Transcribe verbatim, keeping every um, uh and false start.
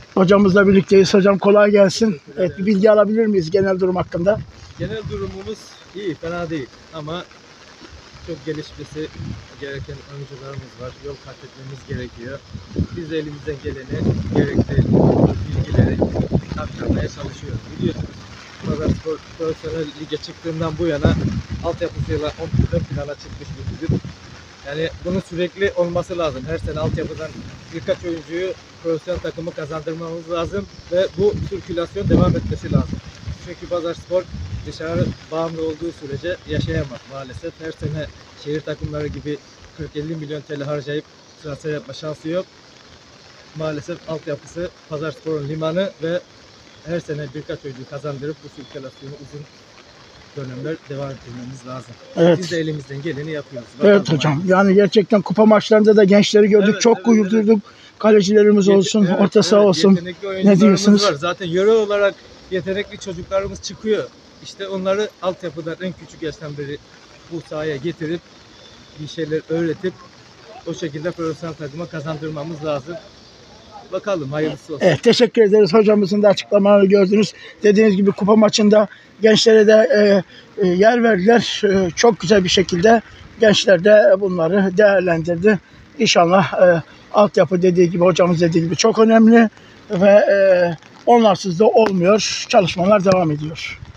Hocamızla birlikteyiz. Hocam kolay gelsin. Evet, bir bilgi alabilir miyiz genel durum hakkında? Genel durumumuz iyi, fena değil ama çok gelişmesi gereken oyuncularımız var. Yol kat etmemiz gerekiyor. Biz de elimizden geleni, gerekli bilgileri aktarmaya çalışıyoruz. Biliyorsunuz, Pazarspor profesyonel lige çıktığından bu yana altyapısıyla ön plana çıkmış bir kulüp. Yani bunun sürekli olması lazım. Her sene altyapıdan birkaç oyuncuyu profesyonel takımı kazandırmamız lazım ve bu sirkülasyon devam etmesi lazım. Çünkü Pazarspor dışarı bağımlı olduğu sürece yaşayamaz maalesef. Her sene şehir takımları gibi kırk elli milyon T L harcayıp transfer yapma şansı yok. Maalesef altyapısı Pazarspor'un limanı ve her sene birkaç oyuncu kazandırıp bu sirkülasyonu uzun dönemler devam ettirmemiz lazım. Evet. Biz de elimizden geleni yapıyoruz. Bakalım Evet hocam. Yani gerçekten kupa maçlarında da gençleri gördük. Evet, Çok evet, gurur duyduk. Kalecilerimiz Yet- olsun, evet, orta saha evet, olsun. yetenekli oyuncularımız diyorsunuz? var. Zaten yöre olarak yetenekli çocuklarımız çıkıyor. İşte onları altyapıdan en küçük yaştan beri bu sahaya getirip bir şeyler öğretip o şekilde profesyonel takıma kazandırmamız lazım. Bakalım hayırlısı olsun. Evet, teşekkür ederiz. Hocamızın da açıklamalarını gördünüz. Dediğiniz gibi kupa maçında gençlere de e, e, yer verdiler. E, çok güzel bir şekilde gençler de bunları değerlendirdi. İnşallah e, altyapı dediği gibi, hocamız dediği gibi çok önemli ve e, onlarsız da olmuyor. Çalışmalar devam ediyor.